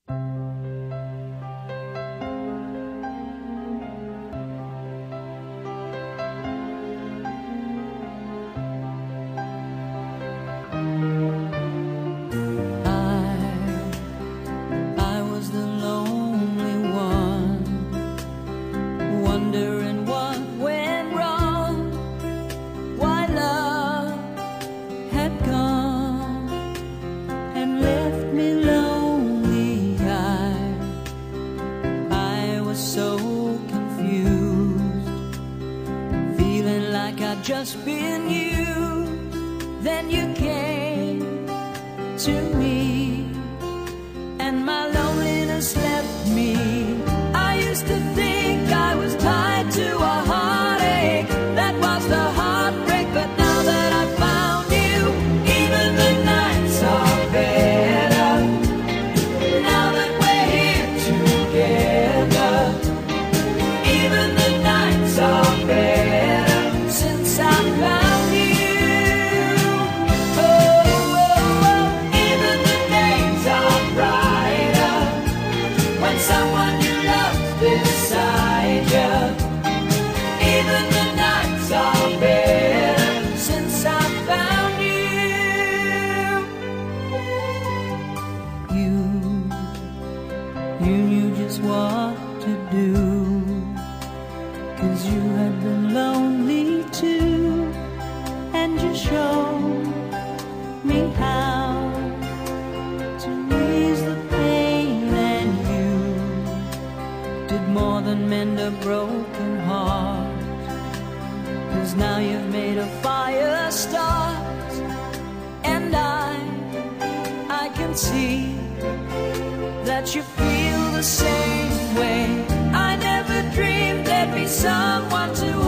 I was the lonely one, wondering what went wrong, why love had gone and left me lonely. I was so confused, feeling like I'd just been used. Then you came to me, and my loneliness left me. I used to think I was tied to a heartache, that was the heartbreak. But now that I found you, even the nights are better. Now that we're here together, even the nights are better since I found you. Even the days are brighter when someone you love beside you. Even the nights are better since I found you. You knew just what to do, 'cause you had been lonely too, and you showed me how to ease the pain, and you did more than mend a broken heart. 'Cause now you've made a fire start, and I can see that you feel the same way. I never dreamed there'd be someone to